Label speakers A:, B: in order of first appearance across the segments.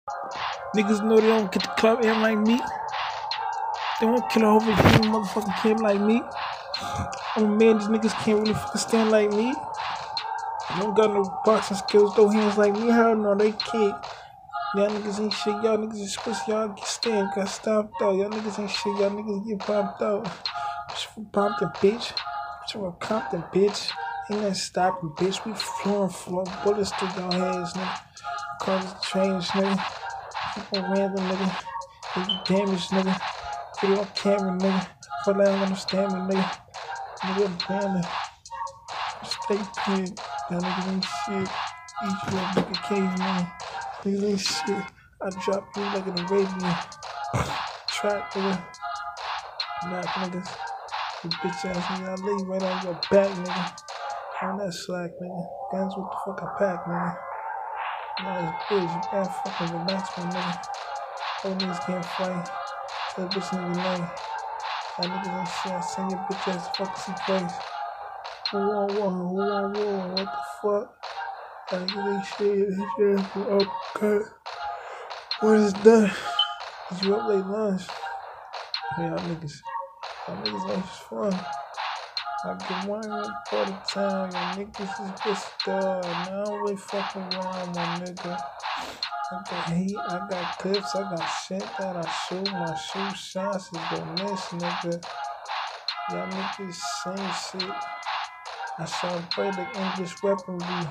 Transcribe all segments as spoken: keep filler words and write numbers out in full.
A: Niggas know they don't get the club aim like me. They won't kill a whole fucking motherfucking kid like me. I'm a man, these niggas can't really fucking stand like me. They don't got no boxing skills, throw hands like me. Hell no, they can't. Y'all niggas ain't shit, y'all niggas is pussy, y'all get stand, got stomped out. Y'all niggas ain't shit, y'all niggas get popped out. Bitch from Compton, bitch. Bitch from Compton, bitch. Ain't nothing stopping, bitch. We flowing, flowing bullets through y'all heads, nigga. Cars trains, nigga. Keep on random, nigga. Nigga damage, nigga. Get it on camera, nigga. For that I'm gonna stand me, nigga. Nigga, I'm planning. Stay pin. Y'all niggas ain't shit. Eat you up like a caveman. Niggas ain't shit. I drop you like an Arabian. Track, nigga. Knock, niggas. You bitch ass nigga. I lay right on your back, nigga. On that slack, nigga. Guns, what the fuck I pack, nigga. Nice bitch. You gotta fucking relax, my nigga. Old niggas can't fight. Tell bitch nigga name. Y'all niggas ain't shit. I send your bitch ass to fucking see place. Who on war? Who on war? What the fuck? Y'all niggas ain't shit. His ass for uppercut. When it's done, is you up late lunch? Y'all niggas. Y'all niggas ain't fun. I get one up for the town. Y'all niggas is just dog. Now I don't really fuck around, my nigga. I got heat, I got clips, I got shit that I shoot. My shoe shots is the miss, nigga. Y'all niggas same shit. I shall play the English weaponry.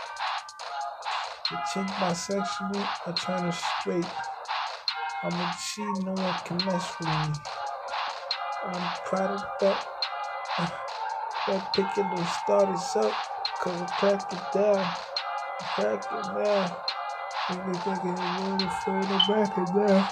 A: The chick bisexual, I turn her straight. I'm a G, no one can mess with me. I'm proud of that. That picking the starters up, cause I crack it down. I crack it down. Niggas thinking you're really further back it down.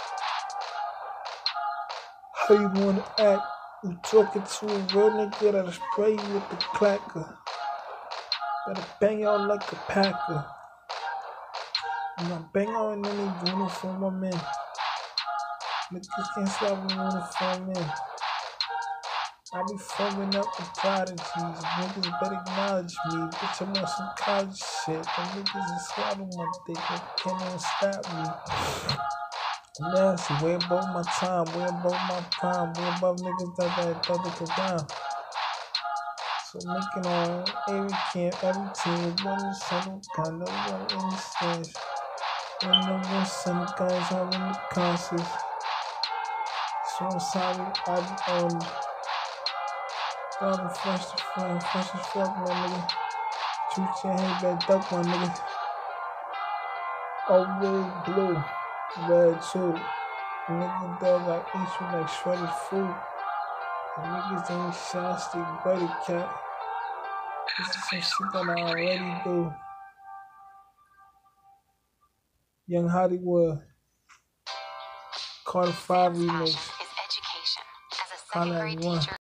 A: How you wanna act? You talking to a real nigga that'll spray you with the clacker. Better bang out like a packer. And I bang out in any uniform I'm in. Niggas can't stop me uniform in. I be forming up the prodigies. Niggas better acknowledge me. Bitch, I'm on some college shit. The niggas is swallowing my dick. They can't even stop me. Nasty, way above my time, way above my prime, way above niggas that that that they can rhyme. So making on every camp, every team, one son gun, no one in the stands. One no one son of guns are in the concerts. So I'm sorry, I be on. I'm fresh to front, fresh as fuck, my nigga. Shoot your head back, duck, my nigga. All red, blue, red too. Nigga dog, I eat you like shredded food. The niggas ain't shy, stick buddy cat. This is some shit that I already do. Young HollyWood. Carter five remix. Holla at one.